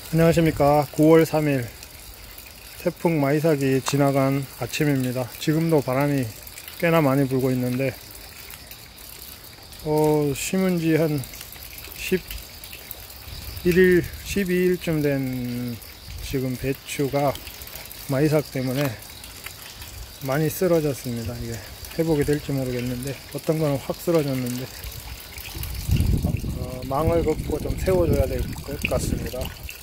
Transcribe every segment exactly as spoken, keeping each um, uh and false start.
안녕하십니까. 구월 삼일 태풍 마이삭이 지나간 아침입니다. 지금도 바람이 꽤나 많이 불고 있는데 어, 심은 지 한 십일 일, 십이 일쯤 된 지금 배추가 마이삭 때문에 많이 쓰러졌습니다. 이게 회복이 될지 모르겠는데 어떤 거는 확 쓰러졌는데 어, 망을 걷고 좀 세워줘야 될 것 같습니다.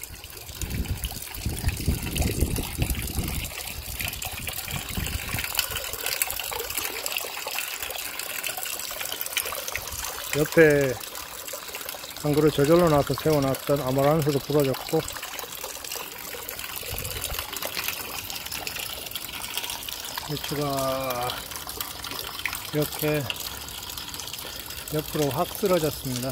옆에 한 그릇 저절로 나와서 세워놨던 아마란스도 부러졌고, 배추가 이렇게 옆으로 확 쓰러졌습니다.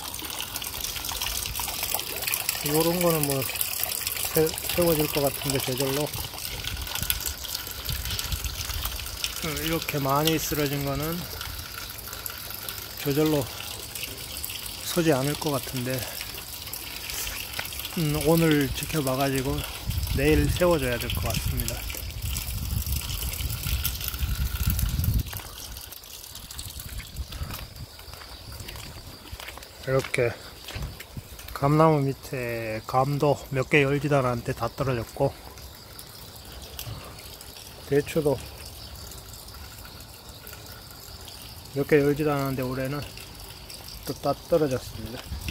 요런 거는 뭐 세, 세워질 것 같은데 저절로 이렇게 많이 쓰러진 거는 저절로 서지 않을 것 같은데 음, 오늘 지켜봐 가지고 내일 세워줘야 될 것 같습니다. 이렇게 감나무 밑에 감도 몇 개 열지도 않았는데 다 떨어졌고, 대추도 몇 개 열지도 않았는데 올해는 또 다 떨어졌습니다.